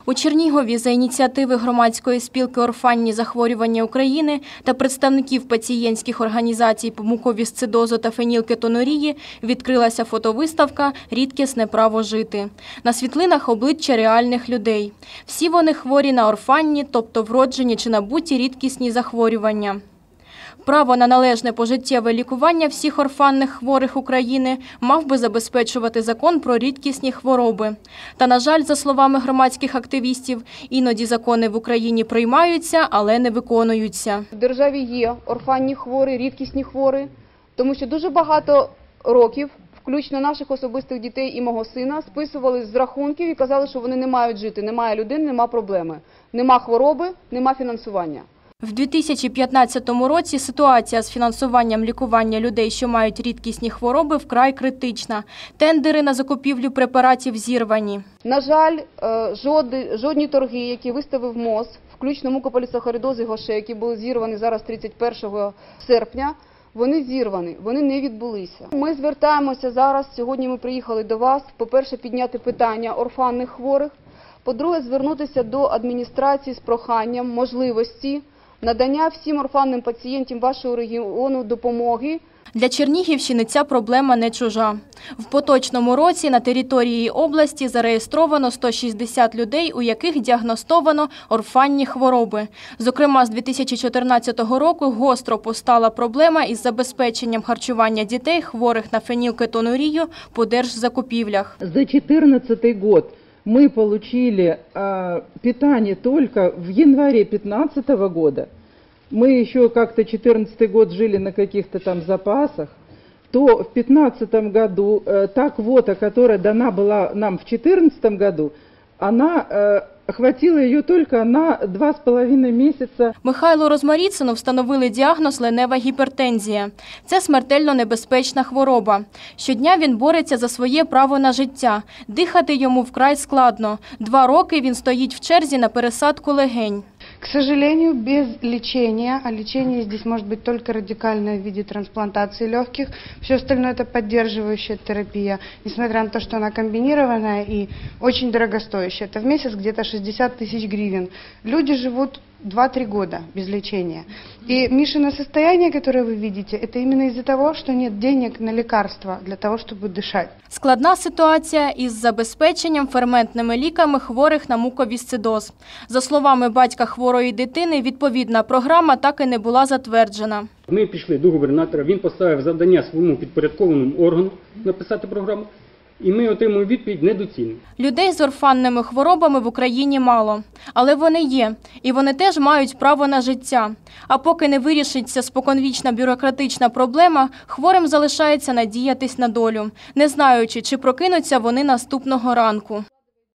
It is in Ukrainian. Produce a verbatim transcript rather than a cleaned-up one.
У Чернігові за ініціативи громадської спілки «Орфанні захворювання України» та представників пацієнтських організацій по муковісцидозу та фенілкетонурії відкрилася фотовиставка «Рідкісне право жити». На світлинах обличчя реальних людей. Всі вони хворі на орфанні, тобто вроджені чи набуті рідкісні захворювання. Право на належне пожиттєве лікування всіх орфанних хворих України мав би забезпечувати закон про рідкісні хвороби. Та, на жаль, за словами громадських активістів, іноді закони в Україні приймаються, але не виконуються. В державі є орфанні хворі, рідкісні хворі, тому що дуже багато років, включно наших особистих дітей і мого сина, списували з рахунків і казали, що вони не мають жити, немає людини, немає проблеми, нема хвороби, нема фінансування. В дві тисячі п'ятнадцятому році ситуація з фінансуванням лікування людей, що мають рідкісні хвороби, вкрай критична. Тендери на закупівлю препаратів зірвані. На жаль, жодні торги, які виставив МОЗ, включно мукополісахаридоз і ГОШЕ, які були зірвані зараз тридцять першого серпня, вони зірвані, вони не відбулися. Ми звертаємося зараз, сьогодні ми приїхали до вас, по-перше, підняти питання орфанних хворих, по-друге, звернутися до адміністрації з проханням можливості надання всім орфанним пацієнтам вашого регіону допомоги. Для Чернігівщини ця проблема не чужа. В поточному році на території області зареєстровано сто шістдесят людей, у яких діагностовано орфанні хвороби. Зокрема, з дві тисячі чотирнадцятого року гостро постала проблема із забезпеченням харчування дітей, хворих на фенілкетонурію, по держзакупівлях. За две тысячи четырнадцатый год мы получили а, питание только в январе две тысячи пятнадцатого года. Мы еще как-то четырнадцатый год жили на каких-то там запасах. То в две тысячи пятнадцатом году э, та квота, которая дана была нам в две тысячи четырнадцатом году, она э, хватило її тільки на два з половиною місяця. Михайлу Розмаріцину встановили діагноз ленева гіпертензія. Це смертельно небезпечна хвороба. Щодня він бореться за своє право на життя. Дихати йому вкрай складно. Два роки він стоїть в черзі на пересадку легень. К сожалению, без лечения, а лечение здесь может быть только радикальное в виде трансплантации легких, все остальное это поддерживающая терапия, несмотря на то, что она комбинированная и очень дорогостоящая. Это в месяц где-то шестьдесят тысяч гривен. Люди живут два-три года без лечения. И Мишино состояние, которое вы видите, это именно из-за того, что нет денег на лекарства для того, чтобы дышать. Складна ситуація із забезпеченням ферментними ліками хворих на муковісцидоз. За словами батька хворої дитини, відповідна програма так і не була затверджена. Ми пішли до губернатора, він поставив завдання своєму підпорядкованому органу написати програму. І ми отримуємо відповідь недоцільно. Людей з орфанними хворобами в Україні мало. Але вони є. І вони теж мають право на життя. А поки не вирішиться споконвічна бюрократична проблема, хворим залишається надіятись на долю, не знаючи, чи прокинуться вони наступного ранку.